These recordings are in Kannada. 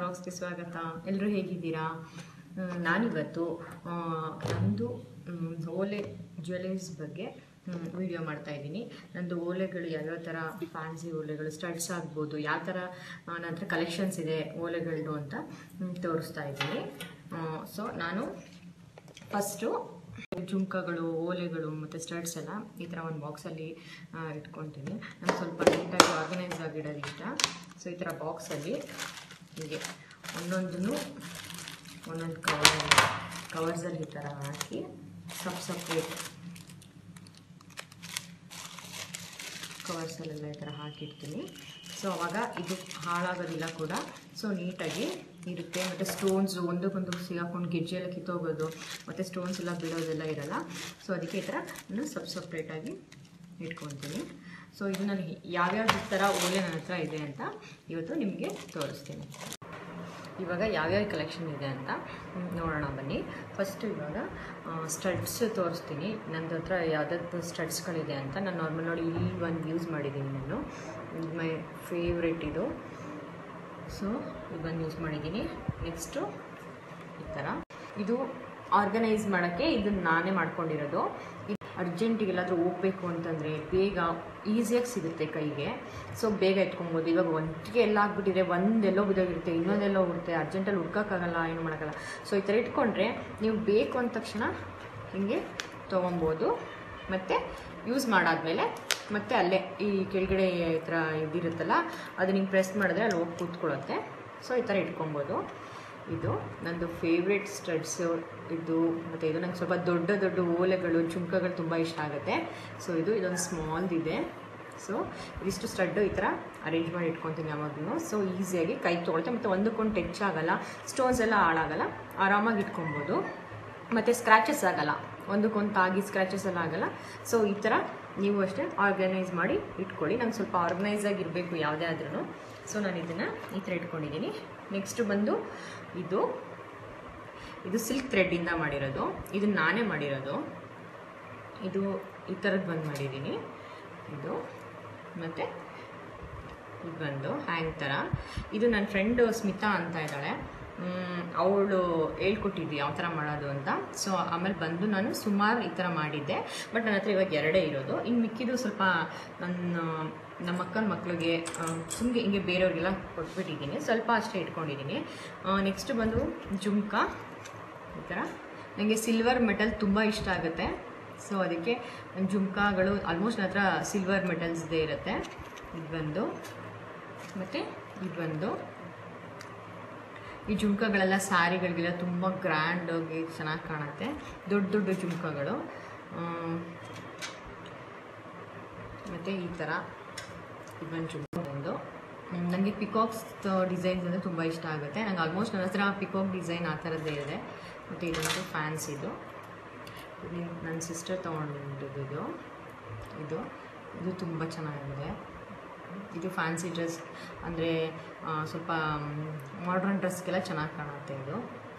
ವ್ಲಾಗ್ಸ್ಗೆ ಸ್ವಾಗತ. ಎಲ್ಲರೂ ಹೇಗಿದ್ದೀರಾ? ನಾನಿವತ್ತು ನಂದು ಓಲೆ ಜ್ಯುವೆಲರೀಸ್ ಬಗ್ಗೆ ವಿಡಿಯೋ ಮಾಡ್ತಾ ಇದ್ದೀನಿ. ನಂದು ಓಲೆಗಳು ಯಾವ್ಯಾವ ಥರ ಫ್ಯಾನ್ಸಿ ಓಲೆಗಳು, ಸ್ಟಡ್ಸ್ ಆಗ್ಬೋದು, ಯಾವ ಥರ ನನ್ನ ಹತ್ರ ಕಲೆಕ್ಷನ್ಸ್ ಇದೆ ಓಲೆಗಳದ್ದು ಅಂತ ತೋರಿಸ್ತಾ ಇದ್ದೀನಿ. ಸೊ ನಾನು ಫಸ್ಟು ಜುಮ್ಕಾಗಳು, ಓಲೆಗಳು ಮತ್ತು ಸ್ಟಡ್ಸ್ ಎಲ್ಲ ಈ ಥರ ಒಂದು ಬಾಕ್ಸಲ್ಲಿ ಇಟ್ಕೊತೀನಿ. ನಾನು ಸ್ವಲ್ಪ ನೀಟಾಗಿ ಆರ್ಗನೈಸ್ ಆಗಿಡೋದು ಇಷ್ಟ. ಸೊ ಈ ಥರ ಬಾಕ್ಸಲ್ಲಿ ಹೀಗೆ ಒಂದೊಂದು ಕವರ್ಸಲ್ಲಿ ಈ ಥರ ಹಾಕಿ ಸಪ್ರೇಟ್ ಕವರ್ಸಲ್ಲೆಲ್ಲ ಈ ಥರ ಹಾಕಿರ್ತೀನಿ. ಸೊ ಅವಾಗ ಇದು ಹಾಳಾಗೋದಿಲ್ಲ ಕೂಡ. ಸೊ ನೀಟಾಗಿ ಇರುತ್ತೆ. ಮತ್ತು ಸ್ಟೋನ್ಸು ಒಂದಕ್ಕೊಂದು ಸಿಗಾಕೊಂಡು ಗೆಜ್ಜೆ ಎಲ್ಲ ಕಿತ್ತೋಗೋದು ಮತ್ತು ಸ್ಟೋನ್ಸ್ ಎಲ್ಲ ಬೀಳೋದೆಲ್ಲ ಇರೋಲ್ಲ. ಸೊ ಅದಕ್ಕೆ ಈ ಥರ ನಾನು ಸಪ್ರೇಟಾಗಿ ಇಟ್ಕೊತೀನಿ. ಸೊ ಇದು ನನಗೆ ಯಾವ್ಯಾವ ಥರ ಓಲೆ ನನ್ನ ಹತ್ರ ಇದೆ ಅಂತ ಇವತ್ತು ನಿಮಗೆ ತೋರಿಸ್ತೀನಿ. ಇವಾಗ ಯಾವ್ಯಾವ ಕಲೆಕ್ಷನ್ ಇದೆ ಅಂತ ನೋಡೋಣ ಬನ್ನಿ. ಫಸ್ಟು ಇವಾಗ ಸ್ಟಡ್ಸ್ ತೋರಿಸ್ತೀನಿ. ನನ್ನ ಹತ್ರ ಯಾವುದಾದ್ರು ಸ್ಟಡ್ಸ್ಗಳಿದೆ ಅಂತ. ನಾನು ನಾರ್ಮಲ್ ನೋಡಿ ಇಲ್ಲಿ ಒಂದು ಯೂಸ್ ಮಾಡಿದ್ದೀನಿ. ನಾನು ಮೈ ಫೇವ್ರೆಟ್ ಇದು. ಸೊ ಇದನ್ನು ಯೂಸ್ ಮಾಡಿದ್ದೀನಿ. ನೆಕ್ಸ್ಟು ಈ ಥರ ಇದು ಆರ್ಗನೈಸ್ ಮಾಡೋಕ್ಕೆ ಇದನ್ನು ನಾನೇ ಮಾಡ್ಕೊಂಡಿರೋದು. ಅರ್ಜೆಂಟಿಗೆಲ್ಲಾದರೂ ಹೋಗ್ಬೇಕು ಅಂತಂದರೆ ಬೇಗ ಈಸಿಯಾಗಿ ಸಿಗುತ್ತೆ ಕೈಗೆ. ಸೊ ಬೇಗ ಎತ್ಕೊಬೋದು. ಇವಾಗ ಒಂಟಿಗೆ ಎಲ್ಲ ಆಗ್ಬಿಟ್ಟಿದೆ, ಒಂದೆಲ್ಲೋ ಬಿದ್ದೋಗಿರುತ್ತೆ, ಇನ್ನೊಂದೆಲ್ಲೋ ಹೋಗುತ್ತೆ, ಅರ್ಜೆಂಟಲ್ಲಿ ಹುಡ್ಕೋಕ್ಕಾಗಲ್ಲ, ಏನು ಮಾಡೋಕ್ಕಲ್ಲ. ಸೊ ಈ ಥರ ಇಟ್ಕೊಂಡ್ರೆ ನೀವು ಬೇಕು ಅಂದ ತಕ್ಷಣ ಹೀಗೆ ತೊಗೊಬೋದು. ಮತ್ತು ಯೂಸ್ ಮಾಡಾದಮೇಲೆ ಮತ್ತೆ ಅಲ್ಲೇ ಈ ಕೆಳಗಡೆ ಈ ಥರ ಇದಿರುತ್ತಲ್ಲ, ಅದು ನೀವು ಪ್ರೆಸ್ ಮಾಡಿದ್ರೆ ಅಲ್ಲಿ ಹೋಗಿ ಕೂತ್ಕೊಳ್ಳುತ್ತೆ. ಸೊ ಈ ಥರ ಇಟ್ಕೊಬೋದು. ಇದು ನಂದು ಫೇವ್ರೆಟ್ ಸ್ಟಡ್ಸು ಇದು. ಮತ್ತು ಇದು ನಂಗೆ ಸ್ವಲ್ಪ ದೊಡ್ಡ ದೊಡ್ಡ ಓಲೆಗಳು, ಜುಮ್ಕಗಳು ತುಂಬ ಇಷ್ಟ ಆಗುತ್ತೆ. ಸೊ ಇದೊಂದು ಸ್ಮಾಲ್ದಿದೆ. ಸೊ ಇದಿಷ್ಟು ಸ್ಟಡ್ಡು ಈ ಥರ ಅರೇಂಜ್ ಮಾಡಿ ಇಟ್ಕೊತೀನಿ ಯಾವಾಗಲೂ. ಸೊ ಈಸಿಯಾಗಿ ಕೈ ತೊಗೊಳುತ್ತೆ ಮತ್ತು ಒಂದಕ್ಕೊಂದು ಟಚ್ ಆಗೋಲ್ಲ, ಸ್ಟೋನ್ಸ್ ಎಲ್ಲ ಹಾಳಾಗಲ್ಲ, ಆರಾಮಾಗಿ ಇಟ್ಕೊಬೋದು. ಮತ್ತು ಸ್ಕ್ರ್ಯಾಚಸ್ ಆಗೋಲ್ಲ, ಒಂದಕ್ಕೊಂದು ತಾಗಿ ಸ್ಕ್ರ್ಯಾಚಸ್ ಎಲ್ಲ ಆಗೋಲ್ಲ. ಸೊ ಈ ಥರ ನೀವು ಅಷ್ಟೇ ಆರ್ಗನೈಸ್ ಮಾಡಿ ಇಟ್ಕೊಳ್ಳಿ. ನಂಗೆ ಸ್ವಲ್ಪ ಆರ್ಗನೈಸ್ ಆಗಿರಬೇಕು ಯಾವುದೇ ಆದ್ರೂ. ಸೊ ನಾನು ಇದನ್ನು ಈ ಥರ ಇಟ್ಕೊಂಡಿದ್ದೀನಿ. ನೆಕ್ಸ್ಟು ಬಂದು ಇದು ಸಿಲ್ಕ್ ಥ್ರೆಡ್ಡಿಂದ ಮಾಡಿರೋದು. ಇದನ್ನು ನಾನೇ ಮಾಡಿರೋದು. ಇದು ಈ ಥರದ್ದು ಬಂದು ಮಾಡಿದ್ದೀನಿ ಇದು. ಮತ್ತು ಇದು ಬಂದು ಹ್ಯಾಂಗ್ ಥರ. ಇದು ನನ್ನ ಫ್ರೆಂಡು ಸ್ಮಿತಾ ಅಂತ ಇದ್ದಾಳೆ, ಅವಳು ಹೇಳ್ಕೊಟ್ಟಿದ್ದೆ ಯಾವ ಥರ ಮಾಡೋದು ಅಂತ. ಸೊ ಆಮೇಲೆ ಬಂದು ನಾನು ಸುಮಾರು ಈ ಥರ ಮಾಡಿದ್ದೆ. ಬಟ್ ನನ್ನ ಹತ್ರ ಇವಾಗ ಎರಡೇ ಇರೋದು. ಇನ್ನು ಮಿಕ್ಕಿದ್ದು ಸ್ವಲ್ಪ ನಮ್ಮ ಅಕ್ಕನ ಮಕ್ಕಳಿಗೆ ಸುಮ್ಮನೆ ಹಿಂಗೆ ಬೇರೆಯವ್ರಿಗೆಲ್ಲ ಕೊಟ್ಬಿಟ್ಟಿದ್ದೀನಿ. ಸ್ವಲ್ಪ ಅಷ್ಟೇ ಇಟ್ಕೊಂಡಿದ್ದೀನಿ. ನೆಕ್ಸ್ಟ್ ಬಂದು ಜುಮ್ಕಾ ಈ ಥರ. ನನಗೆ ಸಿಲ್ವರ್ ಮೆಟಲ್ ತುಂಬ ಇಷ್ಟ ಆಗುತ್ತೆ. ಸೊ ಅದಕ್ಕೆ ಜುಮ್ಕಾಗಳು ಆಲ್ಮೋಸ್ಟ್ ನನ್ನ ಹತ್ರ ಸಿಲ್ವರ್ ಮೆಟಲ್ಸ್ದೇ ಇರುತ್ತೆ. ಇದು ಬಂದು ಮತ್ತು ಇದು ಬಂದು ಈ ಜುಮ್ಕಾಗಳೆಲ್ಲ ಸ್ಯಾರಿಗಳಿಗೆಲ್ಲ ತುಂಬ ಗ್ರ್ಯಾಂಡಾಗಿ ಚೆನ್ನಾಗಿ ಕಾಣುತ್ತೆ. ದೊಡ್ಡ ದೊಡ್ಡ ಜುಮ್ಕಾಗಳು. ಮತ್ತು ಈ ಥರ ಇದೊಂದು ಜುಮ್ಕಾ ಒಂದು. ನನಗೆ ಪಿಕಾಕ್ಸ್ ಡಿಸೈನ್ಸ್ ಅಂದರೆ ತುಂಬ ಇಷ್ಟ ಆಗುತ್ತೆ. ನಂಗೆ ಆಲ್ಮೋಸ್ಟ್ ನನ್ನ ಹತ್ರ ಪಿಕಾಕ್ ಡಿಸೈನ್ ಆ ಥರದ್ದೇ ಇದೆ. ಮತ್ತು ಇದೊಂದು ಫ್ಯಾನ್ಸ್ ಇದು ನನ್ನ ಸಿಸ್ಟರ್ ತೊಗೊಂಡಿದ್ದು. ಇದು ತುಂಬ ಚೆನ್ನಾಗಿದೆ. ಇದು ಫ್ಯಾನ್ಸಿ ಡ್ರೆಸ್ ಅಂದರೆ ಸ್ವಲ್ಪ ಮಾಡ್ರನ್ ಡ್ರೆಸ್ಗೆಲ್ಲ ಚೆನ್ನಾಗಿ ಕಾಣುತ್ತೆ ಇದು.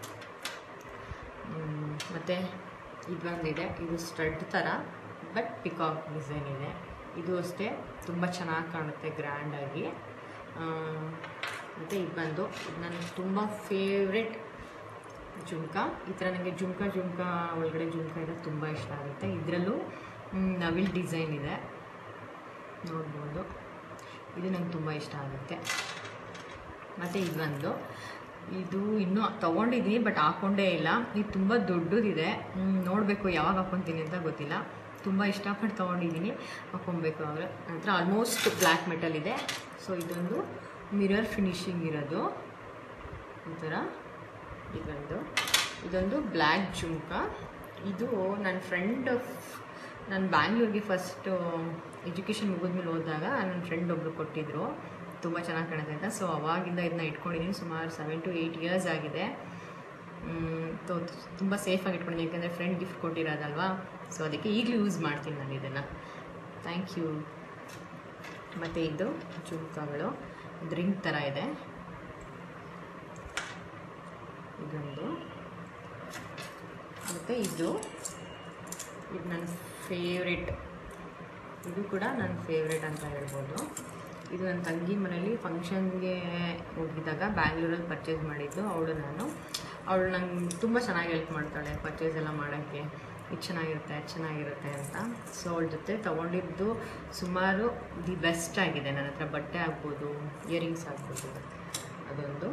ಮತ್ತು ಇದೊಂದಿದೆ, ಇದು ಸ್ಟಡ್ ಥರ ಬಟ್ ಪಿಕಾಕ್ ಡಿಸೈನ್ ಇದೆ. ಇದು ಅಷ್ಟೇ ತುಂಬ ಚೆನ್ನಾಗಿ ಕಾಣುತ್ತೆ ಗ್ರ್ಯಾಂಡಾಗಿ. ಮತ್ತು ಇದು ಬಂದು ನನಗೆ ತುಂಬ ಫೇವ್ರೆಟ್ ಜುಮ್ಕಾ. ಈ ಥರ ನನಗೆ ಜುಮ್ಕಾ ಒಳಗಡೆ ಜುಮ್ಕಾ ಇದೆ, ತುಂಬ ಇಷ್ಟ ಆಗುತ್ತೆ. ಇದರಲ್ಲೂ ನವಿಲ್ ಡಿಸೈನ್ ಇದೆ, ನೋಡ್ಬೋದು. ಇದು ನಂಗೆ ತುಂಬ ಇಷ್ಟ ಆಗುತ್ತೆ. ಮತ್ತು ಇದು ಇನ್ನೂ ತೊಗೊಂಡಿದ್ದೀನಿ ಬಟ್ ಹಾಕ್ಕೊಂಡೇ ಇಲ್ಲ. ಇದು ತುಂಬ ದೊಡ್ಡದಿದೆ, ನೋಡಬೇಕು ಯಾವಾಗ ಹಾಕ್ಕೊತೀನಿ ಅಂತ ಗೊತ್ತಿಲ್ಲ. ತುಂಬ ಇಷ್ಟಪಟ್ಟು ತೊಗೊಂಡಿದ್ದೀನಿ, ಹಾಕ್ಕೊಬೇಕು. ಆದರೆ ನಂತರ ಆಲ್ಮೋಸ್ಟ್ ಬ್ಲ್ಯಾಕ್ ಮೆಟಲ್ ಇದೆ. ಸೊ ಇದೊಂದು ಮಿರರ್ ಫಿನಿಶಿಂಗ್ ಇರೋದು ಈ ಥರ. ಇದೊಂದು ಬ್ಲ್ಯಾಕ್ ಜುಮ್ಕಾ. ಇದು ನನ್ನ ಫ್ರೆಂಡ್, ನಾನು ಬ್ಯಾಂಗ್ಳೂರಿಗೆ ಫಸ್ಟು ಎಜುಕೇಷನ್ ಮುಗಿದ್ಮೇಲೆ ಹೋದಾಗ ನನ್ನ ಫ್ರೆಂಡ್ ಒಬ್ಬರು ಕೊಟ್ಟಿದ್ದರು, ತುಂಬ ಚೆನ್ನಾಗಿ ಕಾಣುತ್ತೆ ಅಂತ. ಸೊ ಅವಾಗಿಂದ ಇದನ್ನ ಇಟ್ಕೊಂಡಿದ್ದೀನಿ. ಸುಮಾರು 7 to 8 years ಆಗಿದೆ. ತುಂಬ ಸೇಫಾಗಿ ಇಟ್ಕೊಂಡಿದ್ದೀನಿ, ಯಾಕೆಂದರೆ ಫ್ರೆಂಡ್ ಗಿಫ್ಟ್ ಕೊಟ್ಟಿರೋದಲ್ವಾ. ಸೊ ಅದಕ್ಕೆ ಈಗಲೂ ಯೂಸ್ ಮಾಡ್ತೀನಿ ನಾನು ಇದನ್ನು. Thank you. ಮತ್ತು ಇದು ಜುಮ್ಕಾಗಳು ರಿಂಗ್ ಥರ ಇದೆ. ಇದೊಂದು. ಮತ್ತು ಇದು ನನ್ನ ಫೇವ್ರೆಟ್. ಇದು ಕೂಡ ನನ್ನ ಫೇವ್ರೆಟ್ ಅಂತ ಹೇಳ್ಬೋದು. ಇದು ನನ್ನ ತಂಗಿ ಮನೇಲಿ ಫಂಕ್ಷನ್ಗೆ ಹೋಗಿದ್ದಾಗ ಬ್ಯಾಂಗ್ಳೂರಲ್ಲಿ ಪರ್ಚೇಸ್ ಮಾಡಿದ್ದು. ಅವಳು ನಂಗೆ ತುಂಬ ಚೆನ್ನಾಗಿ ಹೆಲ್ಪ್ ಮಾಡ್ತಾಳೆ ಪರ್ಚೇಸ್ ಎಲ್ಲ ಮಾಡೋಕ್ಕೆ. ಇದು ಚೆನ್ನಾಗಿರುತ್ತೆ ಅಂತ. ಸೊ ಅವಳ ಜೊತೆ ತೊಗೊಂಡಿದ್ದು ಸುಮಾರು ದಿ ಬೆಸ್ಟ್ ಆಗಿದೆ. ನನ್ನ ಹತ್ರ ಬಟ್ಟೆ ಆಗ್ಬೋದು, ಇಯರಿಂಗ್ಸ್ ಆಗ್ಬೋದು. ಅದೊಂದು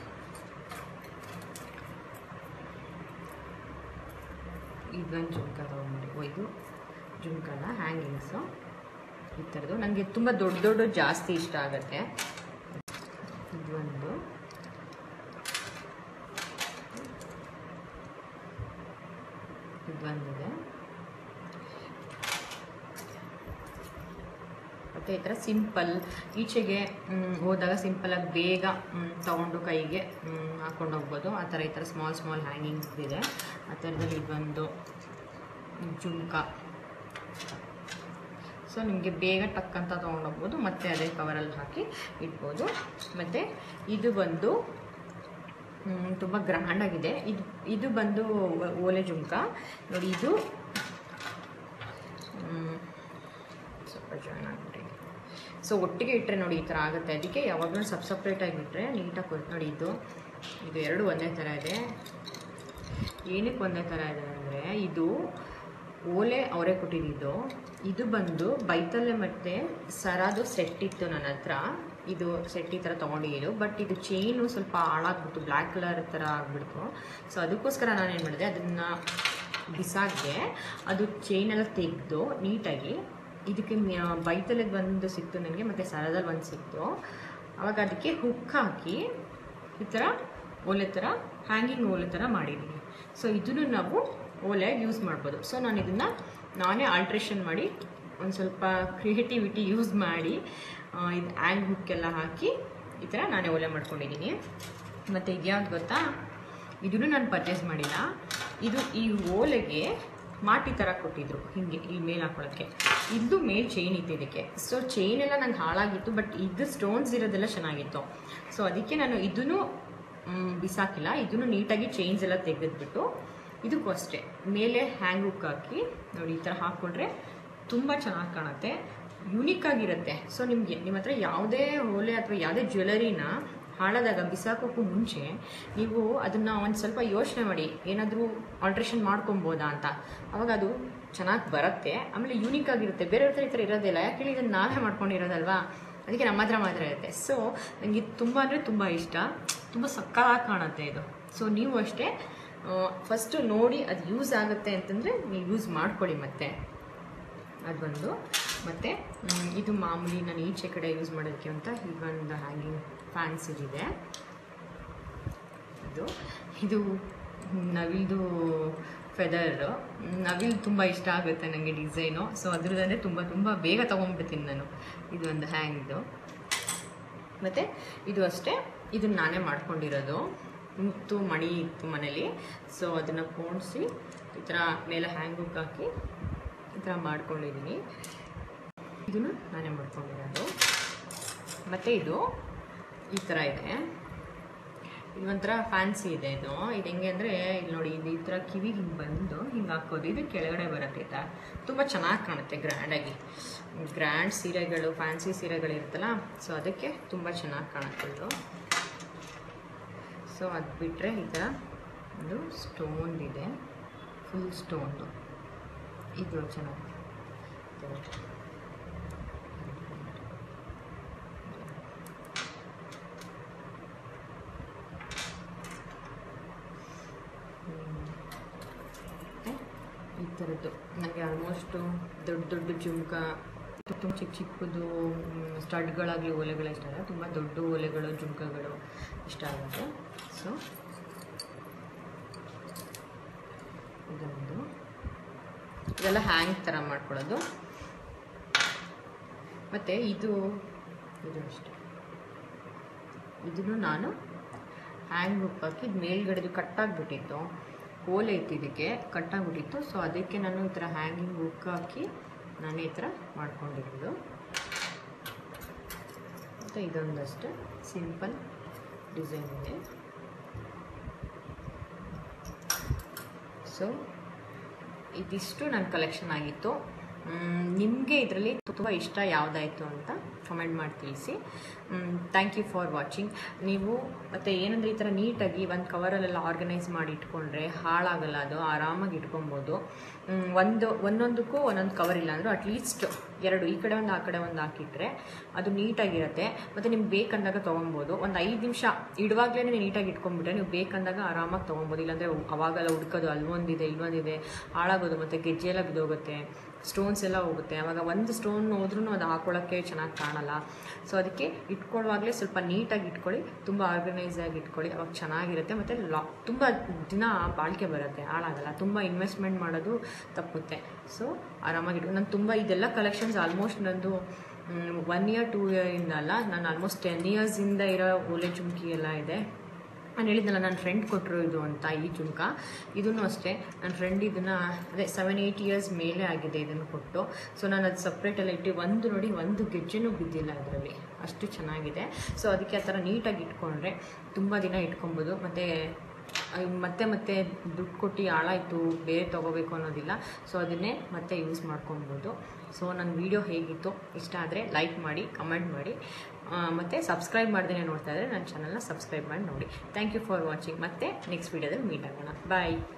ಇದೊಂದು ಜುಮ್ಕ ತೊಗೊಂಡು, ಇದು ಜುಮ್ಕಲ್ಲ ಹ್ಯಾಂಗಿಂಗ್ಸು ಈ ಥರದ್ದು. ನನಗೆ ತುಂಬ ದೊಡ್ಡ ಜಾಸ್ತಿ ಇಷ್ಟ ಆಗುತ್ತೆ. ಇದೊಂದಿದೆ. ಮತ್ತು ಈ ಥರ ಸಿಂಪಲ್, ಈಚೆಗೆ ಹೋದಾಗ ಸಿಂಪಲಾಗಿ ಬೇಗ ತೊಗೊಂಡು ಕೈಗೆ ಹಾಕ್ಕೊಂಡು ಹೋಗ್ಬೋದು. ಆ ಥರ ಈ ಥರ ಸ್ಮಾಲ್ ಹ್ಯಾಂಗಿಂಗ್ಸ್ ಇದೆ. ಆ ಥರದಲ್ಲಿ ಇದೊಂದು ಜುಮ್ಕ. ಸೊ ನಿಮಗೆ ಬೇಗ ಟಕ್ ಅಂತ ತೊಗೊಂಡೋಗ್ಬೋದು, ಮತ್ತು ಅದೇ ಕವರಲ್ಲಿ ಹಾಕಿ ಇಡ್ಬೋದು. ಮತ್ತು ಇದು ಬಂದು ತುಂಬ ಗ್ರ್ಯಾಂಡಾಗಿದೆ. ಇದು ಬಂದು ಓಲೆ ಜುಮ್ಕ ನೋಡಿ. ಇದು ಸ್ವಲ್ಪ ಜಾಯಿನ್ ಆಗಿಬಿಟ್ಟಿದೆ. ಸೊ ಒಟ್ಟಿಗೆ ಇಟ್ಟರೆ ನೋಡಿ ಈ ಥರ ಆಗುತ್ತೆ. ಅದಕ್ಕೆ ಯಾವಾಗಲೂ ಸಪ್ರೇಟಾಗಿ ಇಟ್ಟರೆ ನೀಟಾಗಿ ಕೊಡ್ತು ನೋಡಿ. ಇದು ಎರಡು ಒಂದೇ ಥರ ಇದೆ. ಏನಕ್ಕೆ ಒಂದೇ ಥರ ಇದೆ ಅಂದರೆ, ಇದು ಓಲೆ ಅವರೇ ಕೊಟ್ಟಿದ್ದು. ಇದು ಬಂದು ಬೈತಲೆ ಮತ್ತು ಸರಾದು ಸೆಟ್ ಇತ್ತು ನನ್ನ ಹತ್ರ. ಇದು ಸೆಟ್ ಈ ಥರ ತೊಗೊಂಡಿದ್ದು. ಬಟ್ ಇದು ಚೈನು ಸ್ವಲ್ಪ ಹಾಳಾಗ್ಬಿಟ್ಟು ಬ್ಲ್ಯಾಕ್ ಕಲರ್ ಥರ ಆಗಿಬಿಡ್ತು. ಸೊ ಅದಕ್ಕೋಸ್ಕರ ನಾನೇನು ಮಾಡಿದೆ, ಅದನ್ನು ಬಿಸಾಕಿದೆ. ಅದು ಚೈನೆಲ್ಲ ತೆಗೆದು ನೀಟಾಗಿ ಇದಕ್ಕೆ ಬೈತಲೆದು ಒಂದು ಸಿಕ್ತು ನನಗೆ, ಮತ್ತು ಸರದಲ್ಲಿ ಒಂದು ಸಿಕ್ತು. ಆವಾಗ ಅದಕ್ಕೆ ಹುಕ್ ಹಾಕಿ ಈ ಥರ ಓಲೆ ಥರ ಹ್ಯಾಂಗಿಂಗ್ ಓಲೆ ಥರ ಮಾಡಿದ್ದೀನಿ. ಸೊ ಇದನ್ನು ನಾವು ಓಲೆ ಯೂಸ್ ಮಾಡ್ಬೋದು. ಸೊ ನಾನು ಇದನ್ನು ನಾನೇ ಆಲ್ಟ್ರೇಷನ್ ಮಾಡಿ ಒಂದು ಸ್ವಲ್ಪ ಕ್ರಿಯೇಟಿವಿಟಿ ಯೂಸ್ ಮಾಡಿ ಇದು ಹ್ಯಾಂಗ್ ಹುಕ್ಕೆಲ್ಲ ಹಾಕಿ ಈ ಥರ ನಾನೇ ಓಲೆ ಮಾಡ್ಕೊಂಡಿದ್ದೀನಿ. ಮತ್ತು ಇದ್ಯಾವ್ದು ಗೊತ್ತಾ, ಇದನ್ನು ನಾನು ಪರ್ಚೇಸ್ ಮಾಡಿಲ್ಲ. ಇದು ಈ ಓಲೆಗೆ ಮಾಟಿ ಥರ ಕೊಟ್ಟಿದ್ರು, ಹೀಗೆ ಈ ಮೇಲೆ ಹಾಕೊಳ್ಳೋಕ್ಕೆ. ಇದು ಮೇಲ್ ಚೈನ್ ಇತ್ತು ಇದಕ್ಕೆ. ಸೊ ಚೈನ್ ಎಲ್ಲ ನಂಗೆ ಹಾಳಾಗಿತ್ತು, ಬಟ್ ಇದು ಸ್ಟೋನ್ಸ್ ಇರೋದೆಲ್ಲ ಚೆನ್ನಾಗಿತ್ತು. ಸೊ ಅದಕ್ಕೆ ನಾನು ಇದನ್ನು ಬಿಸಾಕಿಲ್ಲ. ಇದನ್ನು ನೀಟಾಗಿ ಚೈನ್ಸ್ ಎಲ್ಲ ತೆಗೆದ್ಬಿಟ್ಟು ಇದಕ್ಕೂ ಅಷ್ಟೇ ಮೇಲೆ ಹ್ಯಾಂಗ್ ಹುಕ್ ಹಾಕಿ ನೋಡಿ ಈ ಥರ ಹಾಕ್ಕೊಂಡ್ರೆ ತುಂಬ ಚೆನ್ನಾಗಿ ಕಾಣುತ್ತೆ, ಯೂನಿಕ್ ಆಗಿರುತ್ತೆ. ಸೊ ನಿಮ್ಮ ಹತ್ರ ಯಾವುದೇ ಓಲೆ ಅಥವಾ ಯಾವುದೇ ಜ್ಯುವೆಲರಿನ ಹಾಳಾದಾಗ ಬಿಸಾಕೋಕ್ಕೂ ಮುಂಚೆ ನೀವು ಅದನ್ನು ಒಂದು ಸ್ವಲ್ಪ ಯೋಚನೆ ಮಾಡಿ, ಏನಾದರೂ ಆಲ್ಟ್ರೇಷನ್ ಮಾಡ್ಕೊಬೋದಾ ಅಂತ. ಆವಾಗ ಅದು ಚೆನ್ನಾಗಿ ಬರುತ್ತೆ, ಆಮೇಲೆ ಯೂನಿಕ್ ಆಗಿರುತ್ತೆ. ಬೇರೆಯವ್ರ ಹತ್ರ ಈ ಥರ ಇರೋದಿಲ್ಲ. ಯಾಕೆ ಇದನ್ನು ನಾವೇ ಮಾಡ್ಕೊಂಡಿರೋದಲ್ವಾ, ಅದಕ್ಕೆ ನಮ್ಮ ಹತ್ರ ಮಾತ್ರ ಇರುತ್ತೆ. ಸೊ ನನಗೆ ತುಂಬ ಅಂದರೆ ತುಂಬ ಇಷ್ಟ, ತುಂಬ ಸಕ್ಕತ್ತಾಗಿ ಕಾಣುತ್ತೆ ಇದು. ಸೊ ನೀವು ಅಷ್ಟೇ ಫಸ್ಟು ನೋಡಿ ಅದು ಯೂಸ್ ಆಗುತ್ತೆ ಅಂತಂದರೆ ನೀವು ಯೂಸ್ ಮಾಡ್ಕೊಳ್ಳಿ. ಮತ್ತು ಅದೊಂದು, ಮತ್ತು ಇದು ಮಾಮೂಲಿ ನಾನು ಈಚೆ ಕಡೆ ಯೂಸ್ ಮಾಡೋದಕ್ಕೆ ಅಂತ ಇದೊಂದು ಹ್ಯಾಂಗಿಂಗ್ ಫ್ಯಾನ್ಸಿಗಿದೆ. ಇದು ನವಿಲ್ದು ಫೆದರ್. ನವಿಲ್ ತುಂಬ ಇಷ್ಟ ಆಗುತ್ತೆ ನನಗೆ ಡಿಸೈನು. ಸೊ ಅದರದ್ದೇ ತುಂಬ ಬೇಗ ತೊಗೊಂಡ್ಬಿಡ್ತೀನಿ ನಾನು. ಇದೊಂದು ಹ್ಯಾಂಗ್ದು. ಮತ್ತು ಇದು ಅಷ್ಟೇ, ಇದನ್ನು ನಾನೇ ಮಾಡ್ಕೊಂಡಿರೋದು. ಮುತ್ತು ಮಣಿ ಇತ್ತು ಮನೇಲಿ. ಸೊ ಅದನ್ನು ಪೋಣಿಸಿ ಈ ಥರ ಮೇಲೆ ಹ್ಯಾಂಗ್ ಹುಕ್ ಹಾಕಿ ಈ ಥರ ಮಾಡ್ಕೊಂಡಿದ್ದೀನಿ. ಇದನ್ನು ನಾನೇ ಮಾಡ್ಕೊಂಡಿರೋದು. ಮತ್ತು ಇದು ಈ ಥರ ಇದೆ. ಇದು ಒಂಥರ ಫ್ಯಾನ್ಸಿ ಇದೆ. ಇದು ಹೆಂಗೆ ಅಂದರೆ, ಇಲ್ಲಿ ನೋಡಿ, ಇದು ಈ ಥರ ಕಿವಿಗೆ ಹಿಂಗೆ ಬಂದು ಹಿಂಗೆ ಹಾಕೋದು. ಇದು ಕೆಳಗಡೆ ಬರುತ್ತೆ. ಈ ಥರ ತುಂಬ ಚೆನ್ನಾಗಿ ಕಾಣುತ್ತೆ ಗ್ರ್ಯಾಂಡಾಗಿ. ಗ್ರ್ಯಾಂಡ್ ಸೀರೆಗಳು, ಫ್ಯಾನ್ಸಿ ಸೀರೆಗಳು ಇರುತ್ತಲ್ಲ, ಸೊ ಅದಕ್ಕೆ ತುಂಬ ಚೆನ್ನಾಗಿ ಕಾಣುತ್ತೆ ಇದು. ಸೊ ಅದು ಬಿಟ್ಟರೆ ಈ ಥರ ಒಂದು ಸ್ಟೋನ್ದಿದೆ, ಫುಲ್ ಸ್ಟೋನ್ದು. ಇದು ಚೆನ್ನಾಗಿ ಈ ಥರದ್ದು ನನಗೆ ಆಲ್ಮೋಸ್ಟು ದೊಡ್ಡ ಜುಮ್ಕ, ತುಂಬ ಚಿಕ್ಕದು ಸ್ಟಡ್ಗಳಾಗಲಿ ಓಲೆಗಳು ಇಷ್ಟ ಆಗಲ್ಲ. ತುಂಬ ದೊಡ್ಡ ಓಲೆಗಳು, ಜುಮ್ಕಗಳು ಇಷ್ಟ ಆಗುತ್ತೆ. ಸೊ ಇದೊಂದು, ಇದೆಲ್ಲ ಹ್ಯಾಂಗ್ ಥರ ಮಾಡ್ಕೊಳ್ಳೋದು. ಮತ್ತು ಇದು ಅಷ್ಟೇ. ಇದನ್ನು ನಾನು ಹ್ಯಾಂಗ್ ಹುಕ್ ಹಾಕಿ ಮೇಲ್ಗಡೆದು ಕಟ್ಟಾಗಿಬಿಟ್ಟಿತ್ತು, ಓಲೆ ಇತ್ತು, ಇದಕ್ಕೆ ಕಟ್ಟಾಗ್ಬಿಟ್ಟಿತ್ತು. ಸೊ ಅದಕ್ಕೆ ನಾನು ಈ ಥರ ಹ್ಯಾಂಗಿಂಗ್ ಹುಕ್ ಹಾಕಿ ನಾನೇ ಈ ಥರ ಮಾಡ್ಕೊಂಡಿರೋದು. ಮತ್ತು ಇದೊಂದಷ್ಟೇ ಸಿಂಪಲ್ ಡಿಸೈನ್ ಇದೆ. ಸೊ ಇದಿಷ್ಟು ನನ್ನ ಕಲೆಕ್ಷನ್ ಆಗಿತ್ತು. ನಿಮಗೆ ಇದರಲ್ಲಿ ತುಂಬ ಇಷ್ಟ ಯಾವುದಾಯಿತು ಅಂತ ಕಮೆಂಟ್ ಮಾಡಿ ತಿಳಿಸಿ. Thank you for watching. ನೀವು ಮತ್ತು ಏನಂದರೆ ಈ ಥರ ನೀಟಾಗಿ ಒಂದು ಕವರಲ್ಲೆಲ್ಲ ಆರ್ಗನೈಸ್ ಮಾಡಿ ಇಟ್ಕೊಂಡ್ರೆ ಹಾಳಾಗಲ್ಲ, ಅದು ಆರಾಮಾಗಿ ಇಟ್ಕೊಬೋದು. ಒಂದೊಂದಕ್ಕೂ ಒಂದೊಂದು ಕವರ್ ಇಲ್ಲ ಅಂದರೂ ಅಟ್ಲೀಸ್ಟ್ 2 ಈ ಕಡೆ ಒಂದು ಆ ಕಡೆ ಒಂದು ಹಾಕಿಟ್ರೆ ಅದು ನೀಟಾಗಿರುತ್ತೆ. ಮತ್ತು ನಿಮ್ಗೆ ಬೇಕಂದಾಗ ತೊಗೊಬೋದು. ಒಂದು 5 ನಿಮಿಷ ಇಡುವಾಗಲೇ ನೀಟಾಗಿ ಇಟ್ಕೊಂಡ್ಬಿಟ್ರೆ ನೀವು ಬೇಕಂದಾಗ ಆರಾಮಾಗಿ ತೊಗೊಬೋದು. ಇಲ್ಲಾಂದರೆ ಅವಾಗೆಲ್ಲ ಹುಡ್ಕೋದು ಅಲ್ಲೊಂದಿದೆ ಇಲ್ಲೊಂದಿದೆ ಹಾಳಾಗೋದು, ಮತ್ತು ಗೆಜ್ಜೆ ಎಲ್ಲ ಬಿದ್ದೋಗುತ್ತೆ, ಸ್ಟೋನ್ಸ್ ಎಲ್ಲ ಹೋಗುತ್ತೆ. ಆವಾಗ ಒಂದು ಸ್ಟೋನ್ ಹೋದ್ರೂ ಅದು ಹಾಕೊಳ್ಳೋಕ್ಕೆ ಚೆನ್ನಾಗಿ ಕಾಣಲ್ಲ. ಸೊ ಅದಕ್ಕೆ ಇಟ್ಕೊಳ್ಳುವಾಗಲೇ ಸ್ವಲ್ಪ ನೀಟಾಗಿ ಇಟ್ಕೊಳ್ಳಿ, ತುಂಬ ಆರ್ಗನೈಸ್ ಆಗಿ ಇಟ್ಕೊಳ್ಳಿ, ಅವಾಗ ಚೆನ್ನಾಗಿರುತ್ತೆ. ಮತ್ತು ತುಂಬ ದಿನ ಬಾಳಿಕೆ ಬರುತ್ತೆ, ಹಾಳಾಗಲ್ಲ. ತುಂಬ ಇನ್ವೆಸ್ಟ್ಮೆಂಟ್ ಮಾಡೋದು ತಪ್ಪುತ್ತೆ. ಸೊ ಆರಾಮಾಗಿ ನಾನು ತುಂಬ ಇದೆಲ್ಲ ಕಲೆಕ್ಷನ್ಸ್ ಆಲ್ಮೋಸ್ಟ್ ನಂದು 1 year 2 year ಅಲ್ಲ, ನಾನು ಆಲ್ಮೋಸ್ಟ್ 10 yearsಯಿಂದ ಇರೋ ಓಲೆ ಜುಮ್ಕಿ ಎಲ್ಲ ಇದೆ. ನಾನು ಹೇಳಿದ್ನಲ್ಲ ನನ್ನ ಫ್ರೆಂಡ್ ಕೊಟ್ಟರು ಇದು ಅಂತ, ಈ ಜುಮ್ಕ ಇದೂ ಅಷ್ಟೇ. ನನ್ನ ಫ್ರೆಂಡ್ ಇದನ್ನು ಅದೇ 7-8 years ಮೇಲೆ ಆಗಿದೆ ಇದನ್ನು ಕೊಟ್ಟು. ಸೊ ನಾನು ಅದು ಸಪ್ರೇಟೆಲ್ಲ ಇಟ್ಟು ಒಂದು ಗೆಜ್ಜೆನೂ ಬಿದ್ದಿಲ್ಲ ಇದರಲ್ಲಿ, ಅಷ್ಟು ಚೆನ್ನಾಗಿದೆ. ಸೊ ಅದಕ್ಕೆ ಆ ಥರ ನೀಟಾಗಿ ಇಟ್ಕೊಂಡ್ರೆ ತುಂಬ ದಿನ ಇಟ್ಕೊಬೋದು. ಮತ್ತೆ ದುಡ್ಡು ಕೊಟ್ಟು ಹಾಳಾಯಿತು ಬೇರೆ ತೊಗೋಬೇಕು ಅನ್ನೋದಿಲ್ಲ. ಸೊ ಅದನ್ನೇ ಮತ್ತೆ ಯೂಸ್ ಮಾಡ್ಕೊಬೋದು. ಸೊ ನನ್ನ ವಿಡಿಯೋ ಹೇಗಿತ್ತು, ಇಷ್ಟ ಆದರೆ ಲೈಕ್ ಮಾಡಿ, ಕಮೆಂಟ್ ಮಾಡಿ, ಮತ್ತು ಸಬ್ಸ್ಕ್ರೈಬ್ ಮಾಡ್ದೇ ನೋಡ್ತಾ ಇದ್ದರೆ ನನ್ನ ಚಾನಲ್ನ ಸಬ್ಸ್ಕ್ರೈಬ್ ಮಾಡಿ ನೋಡಿ. Thank you for watching. ಮತ್ತೆ ನೆಕ್ಸ್ಟ್ ವೀಡಿಯೋದಲ್ಲಿ ಮೀಟ್ ಆಗೋಣ. ಬಾಯ್.